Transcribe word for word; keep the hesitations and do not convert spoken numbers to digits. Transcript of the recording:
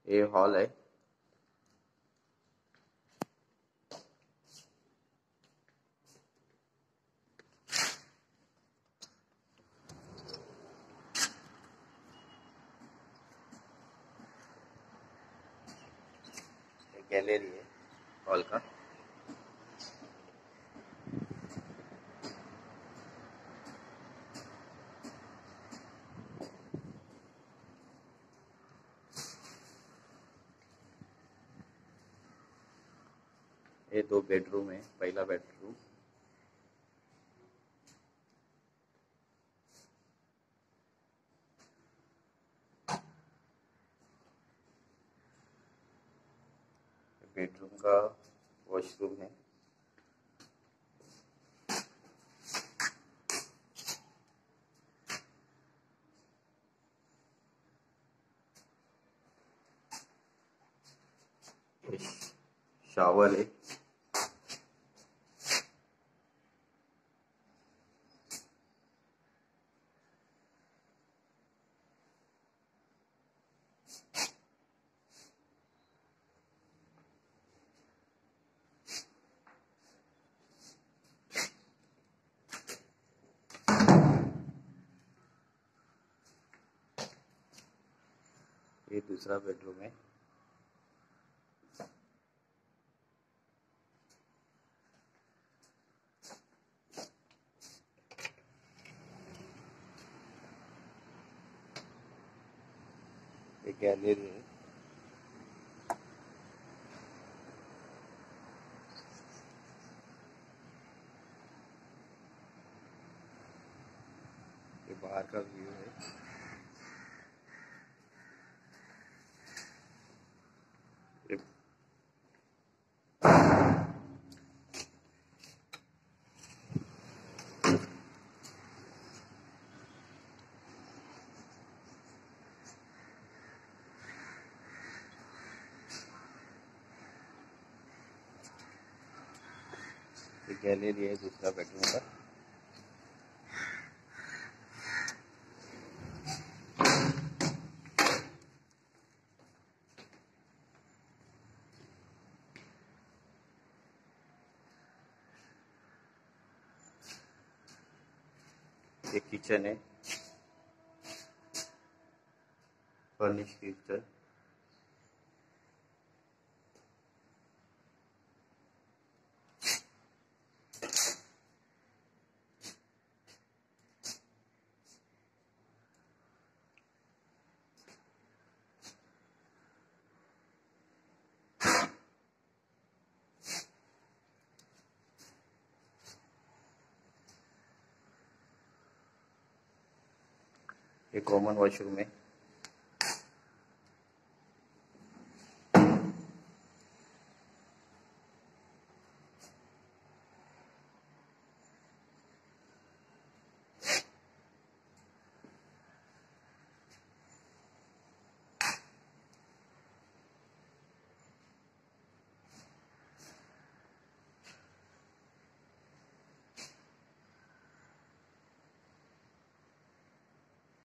ये हॉल है। गैलरी है हॉल का। ये दो बेडरूम है। पहला बेडरूम, बेडरूम का वॉशरूम है। शावर है। ये दूसरा बेडरूम है। ये गैलरी है। ये बाहर का व्यू है। ये ये गैलरी है दूसरा बेडरूम का। ये किचन है, फर्निश किचन। ये कॉमन वॉशरूम है।